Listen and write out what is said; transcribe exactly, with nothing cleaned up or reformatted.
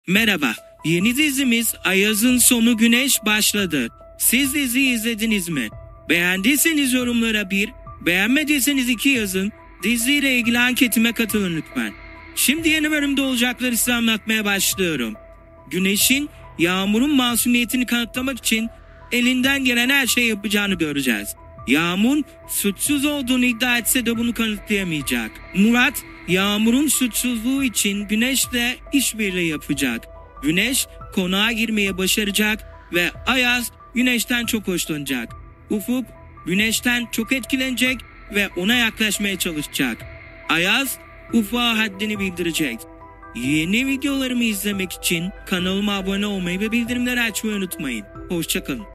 Merhaba, yeni dizimiz Ayaz'ın Sonu Güneş başladı. Siz diziyi izlediniz mi? Beğendiyseniz yorumlara bir, beğenmediyseniz iki yazın. Diziyle ilgili anketime katılın lütfen. Şimdi yeni bölümde olacakları size anlatmaya başlıyorum. Güneş'in Yağmur'un masumiyetini kanıtlamak için elinden gelen her şeyi yapacağını göreceğiz. Yağmur suçsuz olduğunu iddia etse de bunu kanıtlayamayacak. Murat, Yağmur'un suçsuzluğu için Güneş'le işbirliği yapacak. Güneş konağa girmeye başaracak ve Ayaz Güneş'ten çok hoşlanacak. Ufuk Güneş'ten çok etkilenecek ve ona yaklaşmaya çalışacak. Ayaz Ufuk'a haddini bildirecek. Yeni videolarımı izlemek için kanalıma abone olmayı ve bildirimleri açmayı unutmayın. Hoşça kalın.